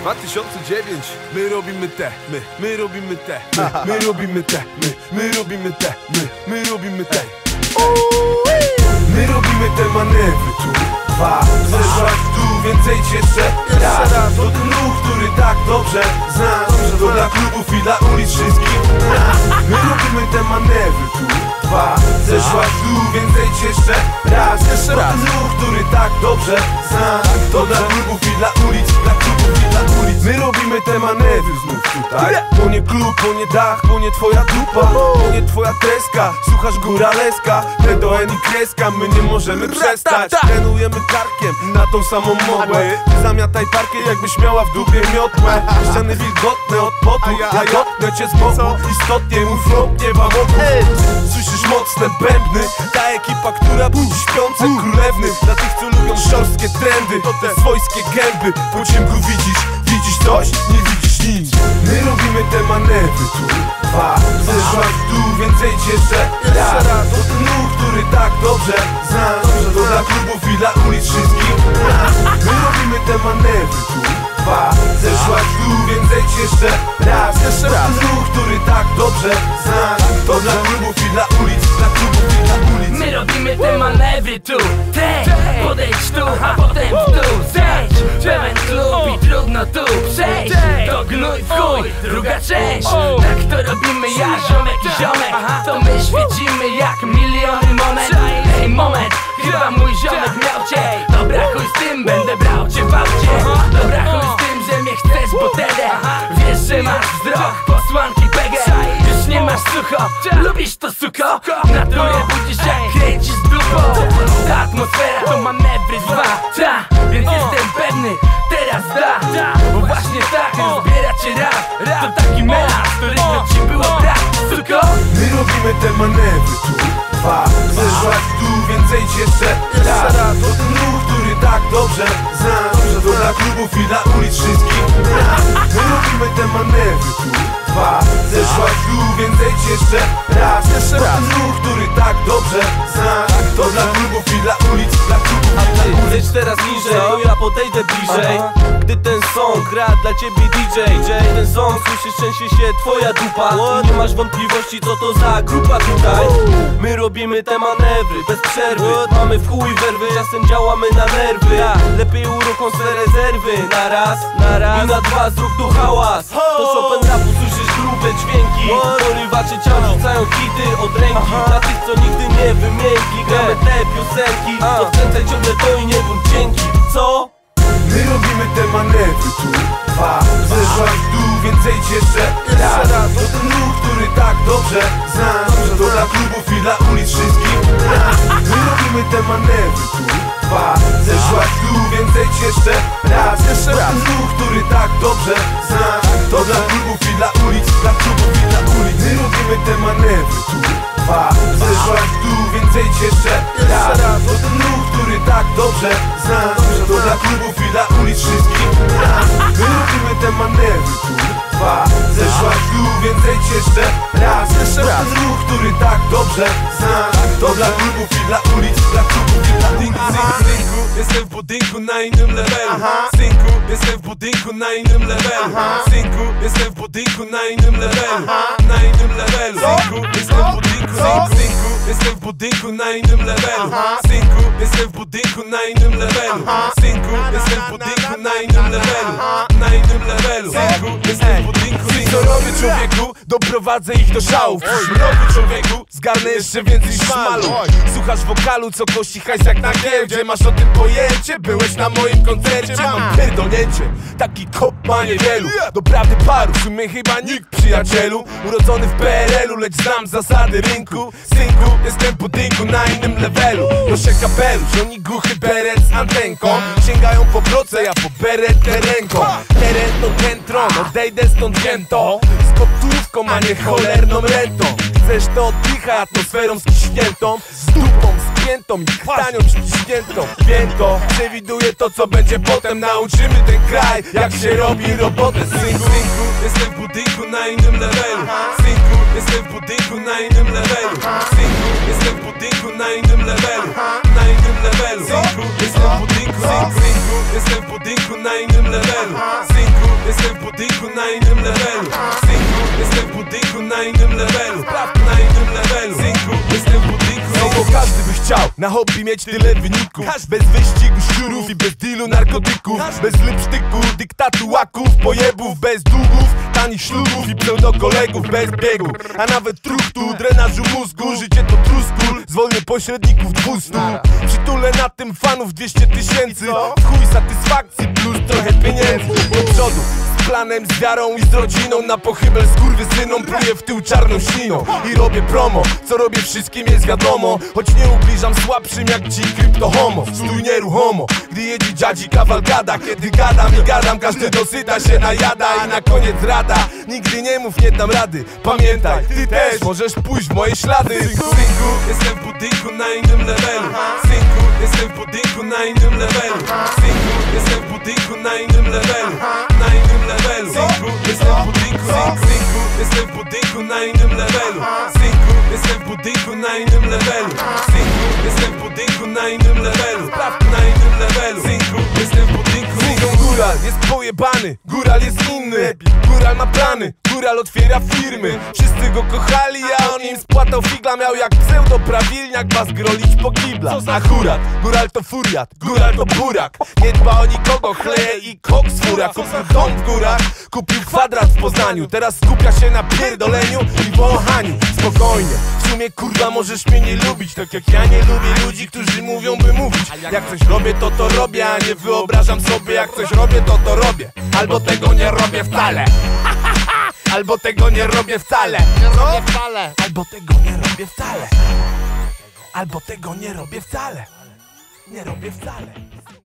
2009. My robimy te, my robimy te, my robimy te, my robimy te, my robimy te. My robimy te manewry tu, dwa. Zeszłaś w dół, więcej jeszcze raz. To ten ruch, który tak dobrze znasz. To dla klubów i dla ulic wszystkich. My robimy te manewry tu, dwa. Zeszłaś w dół, więcej jeszcze raz. To ten ruch, który tak dobrze znasz. To dla klubów i dla ulic, dla klubów i dla ulic. My robimy te manewry znów tutaj. To nie klub, to nie dach, to nie twoja dupa, to nie twoja treska. Słuchasz góraleska, T do N i kreska. My nie możemy przestać. Trenujemy karkiem na tą samą modłę. Ty zamiataj parkiet, jakbyś miała w dupie miotłę. Ściany wilgotne od potu, ja jotnę cię z boku. Istotnie mój front nie wam obu. Słyszysz mocne bębny, ta ekipa, która budzi śpiące królewny. Dla tych, co lubią szorstkie trendy, to te swojskie gęby. Po ciemku widzisz coś, nie widzisz nic. My robimy te manewry tu, dwa. Zeszłaś w dół, więcej jeszcze raz. To ten ruch, który tak dobrze znasz. To dla klubów i dla ulic wszystkich. My robimy te manewry tu, dwa. Zeszłaś w dół, więcej jeszcze raz. To ten ruch, który tak dobrze znasz. To dla klubów i dla ulic, dla klubów i dla ulic. My robimy te manewry tu, podejdź tu, a potem w dół zejdź. Pełen klub i trudno tu przejść. To gnój w chuj, druga część. Tak to robimy ja, ziomek i ziomek. To my świecimy jak miliony monet. Ej moment, chyba mój ziomek miał cię. Dobra chuj z tym, będę brał cię w aucie. Dobra chuj z tym, że mnie chcesz, bo tedy wiesz, że masz wzrok posłanki PG. Już nie masz sucho, lubisz to suko. Naturę budzisz jak kręcisz dupą. Ta atmosfera to manewry dwa, więc jestem pewny, teraz da. Bo właśnie tak rozbiera cię rap. To taki melanż, którego ci było brak, suko. My robimy te manewry tu, dwa. Zeszłaś w dół, więcej jeszcze raz. To ten ruch, który tak dobrze znasz. To dla klubów i dla ulic wszystkich. My robimy te manewry tu, dwa. Zeszłaś w dół, więcej jeszcze raz. To ten ruch, który tak dobrze znasz. To dla klubów i dla ulic, dla klubów i dla ulic. Zejdź teraz niżej, to ja podejdę bliżej. Gdy ten song gra dla ciebie DJ, ten song słyszysz, trzęsie się twoja dupa. I nie masz wątpliwości, co to za grupa tutaj. My robimy te manewry bez przerwy. Mamy w chuj werwy, czasem działamy na nerwy. Lepiej uruchom swe rezerwy. Na raz i na dwa zrób tu hałas. To Chopin rapu, słyszysz grube dźwięki. Porywacze ciał rzucają hity od ręki. Dla tych, co nigdy nie wymiękli, gramy te piosenki. Odkręcaj ciągle to i nie bądź dzięki. Co? My robimy te manewry tu, dwa. Zeszłaś w dół, więcej jeszcze raz. To ten ruch, który tak dobrze znasz. To dla klubów i dla ulic wszystkich. My robimy te manewry tu, dwa. Zeszłaś w dół, więcej jeszcze raz. To ten ruch, który tak dobrze znasz. To dla klubów i dla ulic, dla klubów i dla ulic. My robimy te manewry tu, dwa. Zeszłaś w dół, więcej jeszcze raz. To ten ruch, który tak dobrze znasz. To dla klubów i dla ulic wszystkich. My robimy te manewry tu, dwa. Zeszłaś w dół, więcej jeszcze raz. To ten ruch, który tak dobrze znasz. To dla klubów i dla ulic, dla klubów i dla ulic. Synku, jestem w budynku na innym levelu. Synku, jestem w budynku na innym levelu. Synku, jestem w budynku na innym levelu. Na innym levelu. Synku, jestem w budynku. Synku, jestem w budynku na innym levelu. Synku, jestem w budynku na innym levelu. Synku, jestem w budynku na innym levelu. Na innym levelu. Synku, jestem w budynku. Co robię, człowieku? Doprowadzę ich do szału. Robię, człowieku, zgarnę jeszcze więcej szmalu. Słuchasz wokalu, co kości hajs jak na giełdzie. Masz o tym pojęcie? Byłeś na moim koncercie. Mam pierdolnięcie, taki kop ma niewielu. Doprawdy paru, w sumie chyba nikt, przyjacielu. Urodzony w PRL-u, lecz znam zasady rynku. Synku, jestem w budynku na innym levelu. Noszę kapelusz, oni głuchy beret z antenką. Sięgają po proce, ja po beretę ręką. Teren to ten tron, odejdę stąd wzięto. Z gotówką, a nie cholerną rentą. Chcesz to oddychaj atmosferą skiśniętą. Z dupą spiętą i krtanią ściśniętą. Wiem to, przewiduję to, co będzie potem. Nauczymy ten kraj, jak się robi robotę. Synku, jestem w budynku na innym levelu. Synku, jestem w budynku na innym levelu. Synku, jestem w budynku na innym levelu. Na innym levelu. Synku, jestem w budynku. Synku, jestem w budynku na innym levelu. Synku, jestem w budynku na innym levelu. Synku, jestem w budynku na innym levelu. Na innym levelu. Synku, jestem w budynku. No bo każdy by chciał na hobby mieć tyle wyników. Bez wyścigu szczurów i bez dealu narkotyków. Bez lipsztyku, dyktatu łaków, pojebów, bez długów, tanich ślubów i pseudokolegów bez biegu. A nawet truchtu, drenażu mózgu. Życie to truskul, zwolnię pośredników 200. Przytulę na tym fanów 200 000. W chuj satysfakcji plus trochę pieniędzy. Do przodu z planem, z wiarą i z rodziną. Na pochybel skurwysynom pluję w tył czarną śliną. I robię promo, co robię wszystkim jest wiadomo. Choć nie ubliżam słabszym jak ci kryptohomo. Stój nieruchomo, gdy jedzie dziadzi kawalkada. Kiedy gadam i gadam, każdy dosyta się najada. I na koniec rada, nigdy nie mów nie dam rady. Pamiętaj, ty też możesz pójść w moje ślady. Synku, jestem w budynku na innym levelu. Synku, jestem w budynku na innym levelu. Synku, jestem w budynku na innym levelu. Na innym levelu. Synku, jestem w budynku. Synku, jestem w budynku na innym levelu. Synku, jestem w budynku na innym levelu. Synku, jestem w budynku na innym levelu. Na innym levelu. Synku, jestem w budynku. Synku, góral jest pojebany, góral jest inny. Góral ma plany, góral otwiera firmy. Wszyscy go kochali, a on im spłatał figla. Miał jak pseudoprawilniak was grolić po kiblach. Akurat, góral to furiat, góral to burak. Nie dba o nikogo, chleje i koks fura. Kupił dom w górach, kupił kwadrat w Poznaniu. Teraz skupia się na pierdoleniu i wąchaniu. Spokojnie, w sumie kurwa możesz mnie nie lubić. Tak jak ja nie lubię ludzi, którzy mówią by mówić. Jak coś robię to robię, a nie wyobrażam sobie. Jak coś robię to robię, albo tego nie robię wcale. Albo tego nie robię wcale. Albo tego nie robię wcale. Albo tego nie robię wcale. Nie robię wcale.